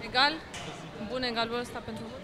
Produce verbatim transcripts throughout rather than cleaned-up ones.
Egal? Bun egalul ăsta pentru voi?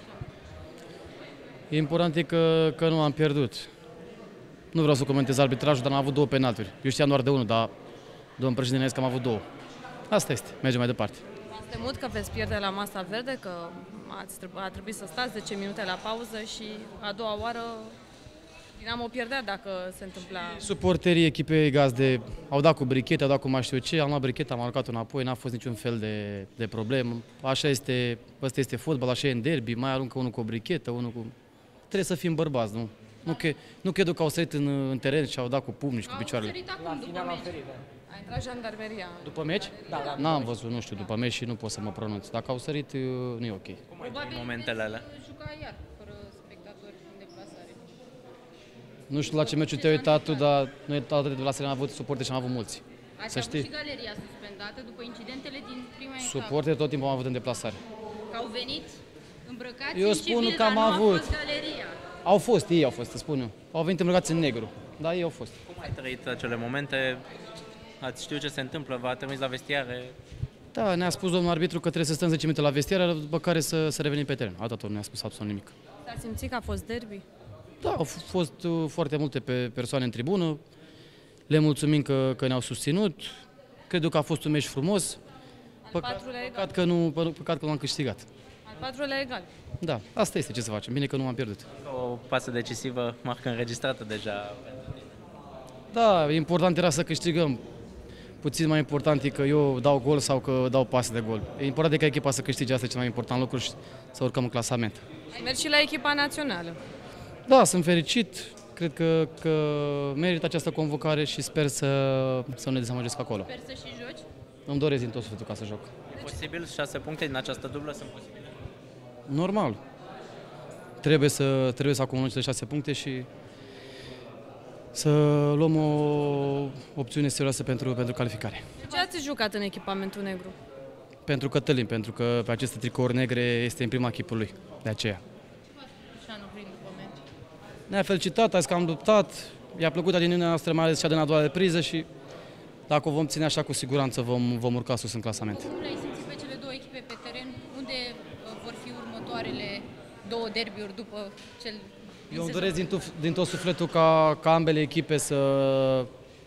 Important e că, că nu am pierdut. Nu vreau să comentez arbitrajul, dar am avut două penalturi. Eu știam doar de unul, dar domnul președinte că am avut două. Asta este. Mergem mai departe. V-ați temut că veți pierde la masa verde, că ați trebu- a trebuit să stați zece minute la pauză și a doua oară Dinamo pierdea dacă se întâmpla... Suporterii echipei gazde au dat cu brichete, au dat cu mai știu ce, am luat brichete, am aruncat-o înapoi, n-a fost niciun fel de, de problemă. Așa este, ăsta este fotbal, așa e în derby, mai aruncă unul cu o brichetă, unul cu... Trebuie să fim bărbați, nu? Nu, că, nu cred că au sărit în, în teren și au dat cu pumni și cu picioarele. Au sărit acum, după meci. A intrat jandarmeria. După meci? Da, da. N-am văzut, nu știu, după meci și nu pot să mă pronunț. Dacă au sărit, nu e ok. Cum ai trăit momentele alea? Juca iar, fără spectatori în deplasare. Nu știu la ce meciul te-ai uitat tu, dar noi toate de la serie am avut suporte și am avut mulți. Ați Să avut știi. și galeria suspendată după incidentele din prima etapă. Suporte tot timpul am avut în deplasare. Că au venit îmbrăcați Eu în spun civil, că am dar nu avut. a fost galeria. Au fost, ei au fost, să spun eu. Au venit îmbrăcați în negru, dar ei au fost. Cum ai trăit acele momente? Ați știut ce se întâmplă? V-a trimis la vestiare? Da, ne-a spus domnul arbitru că trebuie să stăm zece minute la vestiară, după care să, să revenim pe teren. Atât, nu ne-a spus absolut nimic. S-a simțit că a fost derby? Da, au f- fost uh, foarte multe pe persoane în tribună. Le mulțumim că, că ne-au susținut. Cred eu că a fost un meci frumos. Al patrulea egal. Păcat că nu, păcat că nu am câștigat. Al patrulea egal. Da, asta este ce să facem. Bine că nu am pierdut. O pasă decisivă, marcă înregistrată deja. Da, important era să câștigăm. Puțin mai important e că eu dau gol sau că dau pase de gol. E important ca echipa să câștige, asta e cel mai important lucru și să urcăm în clasament. Ai mers și la echipa națională. Da, sunt fericit. Cred că, că merită această convocare și sper să, să ne dezamăgesc acolo. Sper să și joci. Îmi doresc din tot sufletul ca să joc. E posibil? șase puncte din această dublă sunt posibile? Normal. Trebuie să, trebuie să acumulăm cele șase puncte și să luăm o opțiune serioasă pentru, pentru calificare. De ce ați jucat în echipamentul negru? Pentru Cătălin, pentru că pe aceste tricouri negre este în prima echipă lui. De aceea. Și anul prin după meci. Ne-a felicitat, azi că am luptat. I-a plăcut adiniunea noastră, mai ales cea din a doua repriză și dacă o vom ține așa, cu siguranță vom, vom urca sus în clasament. Cum le-ai simțit pe cele două echipe pe teren? Unde uh, vor fi următoarele două derbiuri după cel... Eu îmi doresc din, tuf, din tot sufletul ca, ca ambele echipe să,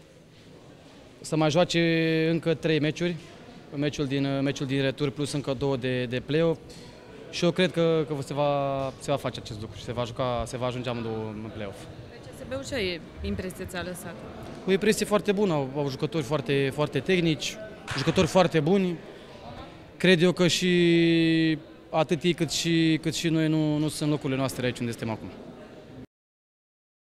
să mai joace încă trei meciuri, meciul din, meciul din retur plus încă două de, de play-off și eu cred că, că se, va, se va face acest lucru și se va, juca, se va ajunge amândouă în play-off. Pe C S B-ul ce impresie ți-a lăsat? O impresie foarte bună, au, au jucători foarte, foarte tehnici, jucători foarte buni. Cred eu că și atât ei cât și, cât și noi nu, nu sunt locurile noastre aici unde suntem acum.